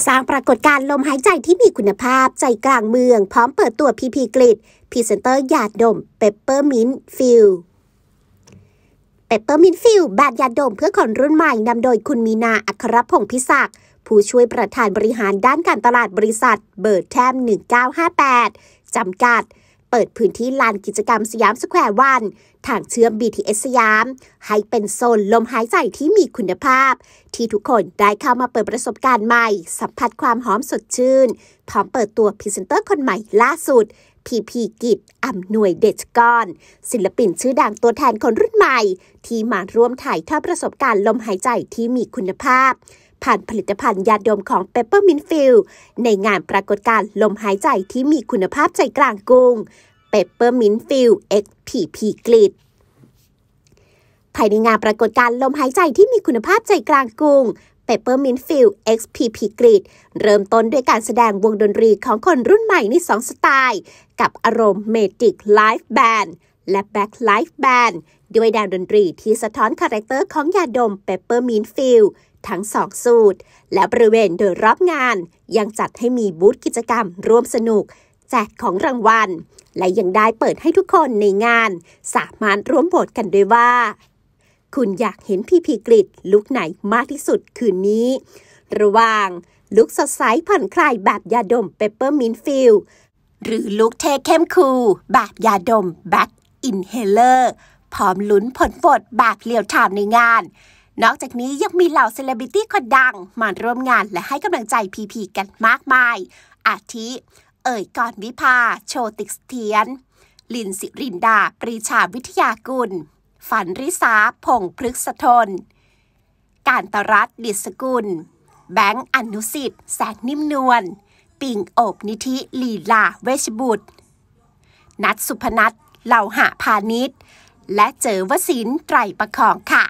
สร้างปรากฏการณ์ลมหายใจที่มีคุณภาพใจกลางเมืองพร้อมเปิดตัวพีพีกริดพรีเซนเตอร์ยาดมเปปเปอร์มินต์ฟิลแบรนด์ยาดมเพื่อคนรุ่นใหม่นำโดยคุณมีนาอัครพงษ์พิศักดิ์ผู้ช่วยประธานบริหารด้านการตลาดบริษัทเบิร์ดแทม1958จำกัดเปิดพื้นที่ลานกิจกรรมสยามสแควร์วันทางเชื่อม BTS สยามให้เป็นโซนลมหายใจที่มีคุณภาพที่ทุกคนได้เข้ามาเปิดประสบการณ์ใหม่สัมผัสความหอมสดชื่นพร้อมเปิดตัวพรีเซนเตอร์คนใหม่ล่าสุดพีพีกิจอำนวยเดชกรศิลปินชื่อดังตัวแทนคนรุ่นใหม่ที่มาร่วมถ่ายทอดประสบการณ์ลมหายใจที่มีคุณภาพผ่านผลิตภัณฑ์ยาดมของ Peppermint Fill ในงานปรากฏการณ์ลมหายใจที่มีคุณภาพใจกลางกรุง Peppermint Fill X PP กลิดภายในงานปรากฏการณ์ลมหายใจที่มีคุณภาพใจกลางกรุง Peppermint Fill X PP กลิดเริ่มต้นด้วยการแสดงวงดนตรีของคนรุ่นใหม่ใน2สไตล์กับอารมณ์ Magic Live Band และ Back Live Band ด้วยแนวดนตรีที่สะท้อนคาแรคเตอร์ของยาดม Peppermint Fillทั้ง2สูตรและบริเวณโดยรอบงานยังจัดให้มีบูธกิจกรรมร่วมสนุกแจกของรางวัลและยังได้เปิดให้ทุกคนในงานสามารถร่วมโหวตกันด้วยว่าคุณอยากเห็นพีพีกริดลุคไหนมากที่สุดคืนนี้ระหว่างลุคสดใสผ่อนคลายแบบยาดม Peppermint Fill หรือลุคเท่เข้มคูลแบบยาดม Back Inhaler พร้อมลุ้นผลโหวตแบบเรียลไทม์ในงานนอกจากนี้ยังมีเหล่าเซเลบริตี้คนดังมาร่วมงานและให้กำลังใจพีพีกันมากมายอาทิเอ่ยกรวิภาโชติกเทียนลินสิรินดาปรีชาวิทยากุลฝันริษาพงษ์พฤกษทนการตรัสดิษกุลแบงค์อนุสิทธิ์แสงนิ่มนวลปิงโอบนิธิลีลาเวชบุตรนัทสุพนัทเหล่าหะพาณิชย์และเจอวสินไตรประคองค่ะ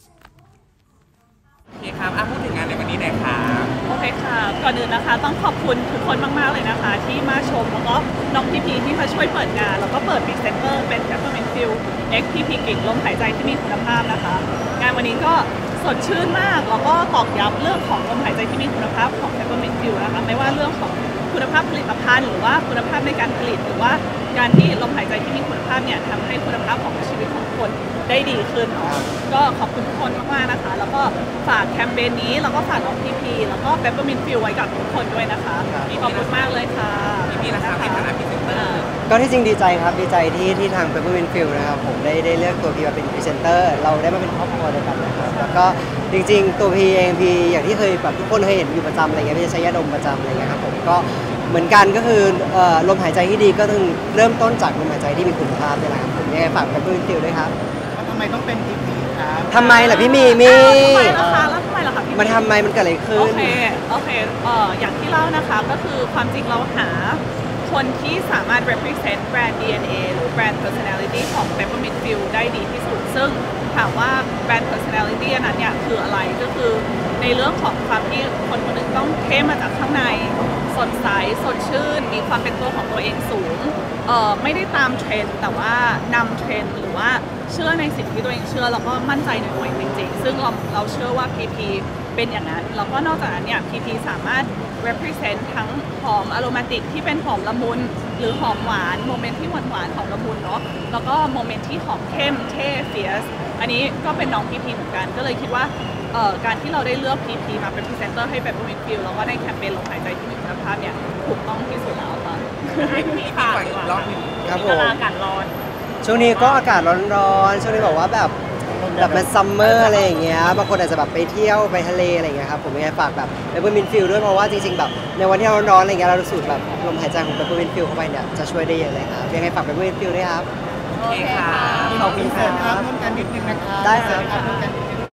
โอเคครับพูดถึงงานในวันนี้หน่อยค่ะโอเคค่ะก่อนอื่นนะคะต้องขอบคุณทุกคนมากๆเลยนะคะที่มาชมแล้วก็น้องพีที่มาช่วยเปิดงานแล้วก็เปิดพรีเซนเตอร์เป็น Peppermint Fill X PP กลิ่นลมหายใจที่มีคุณภาพนะคะงานวันนี้ก็สดชื่นมากแล้วก็ตอกย้ำเรื่องของลมหายใจที่มีคุณภาพของ Peppermint Fill นะคะไม่ว่าเรื่องของคุณภาพผลิตภัณฑ์หรือว่าคุณภาพในการผลิตหรือว่าการที่ลมหายใจที่มีคุณภาพเนี่ยทำให้คุณภาพของชีวิตของคนได้ดีขึ้นเนาะก็ขอบคุณทุกคนมากๆนะคะแล้วก็ฝากแคมเปญนี้แล้วก็ฝากน้องพีแล้วก็ Peppermint Fill ไว้กับทุกคนด้วยนะคะขอบคุณมากเลยค่ะพีนะคะในฐานะพรีเซนเตอร์ก็ที่จริงดีใจครับดีใจที่ทาง Peppermint Fill นะครับผมได้เลือกตัวพีมาเป็นพรีเซนเตอร์เราได้มาเป็นครอบครัวเดียวกันนะครับแล้วก็จริงๆตัวพีเองพีอย่างที่เคยแบบทุกคนเคยเห็นอยู่ประจำอะไรเงี้ยพี่จะใช้ยาดมประจำอะไรเงี้ยครับผมก็เหมือนกันก็คือลมหายใจที่ดีก็ต้องเริ่มต้นจากลมหายใจที่มีคุณภาพนี่แหละครับผมยังไงฝาก Peppermint Fill ด้วยครับทำไมต้องเป็นพีพีครับทำไมล่ะพี่มีทำไมล่ะคะแล้วทำไมล่ะคะมันทำไมมันเกิดอะไรขึ้นโอเคอย่างที่เล่านะคะก็คือความจริงเราหาคนที่สามารถ represent แบรนด์ DNA หรือแบรนด์ personality ของ Peppermint Fill ได้ดีที่สุดซึ่งถามว่าแบรนด์ personality อันนั้นเนี่ยคืออะไรก็คือในเรื่องของความที่คนคนนึงต้องเข้มมาจากข้างในสดใสสดชื่นมีความเป็นตัวของตัวเองสูงไม่ได้ตามเทรนด์แต่ว่านำเทรนด์หรือว่าเชื่อในสิ่งที่ตัวเองเชื่อแล้วก็มั่นใจในตัวเองจริงๆซึ่งเราเชื่อว่า PP เป็นอย่างนั้นแล้วก็นอกจากนั้นเนี่ย PP สามารถ represent ทั้งหอมอโรมาติกที่เป็นหอมละมุนหรือหอมหวานโมเมนต์ที่หวานๆหอมละมุนเนาะแล้วก็โมเมนต์ที่หอมเข้มเท่เฟียสอันนี้ก็เป็นน้อง PP เหมือนกันก็เลยคิดว่าการที่เราได้เลือก PP มาเป็นพรีเซนเตอร์ให้ Peppermint Fill แล้วก็ในแคมเปญลมหายใจที่มีคุณภาพเนี่ยถูกต้องที่สุดแล้วค่ะพี่ฝากอีกรอบนึงครับผมอากาศร้อนช่วงนี้ก็อากาศร้อนๆช่วงนี้บอกว่าแบบมันซัมเมอร์อะไรอย่างเงี้ยบางคนอาจจะแบบไปเที่ยวไปทะเลอะไรอย่างเงี้ยครับผมยังไงฝากแบบ Peppermint Fill ด้วยเพราะว่าจริงๆแบบในวันที่ร้อนๆอะไรเงี้ยเรารู้สึกแบบลมหายใจของ Peppermint Fill เข้าไปเนี่ยจะช่วยได้เยอะเลยครับยังไงฝาก Peppermint Fill ด้วยครับโอเคค่ะขอบคุณครับร่วมกันนิดนึงนะครับได้ครับ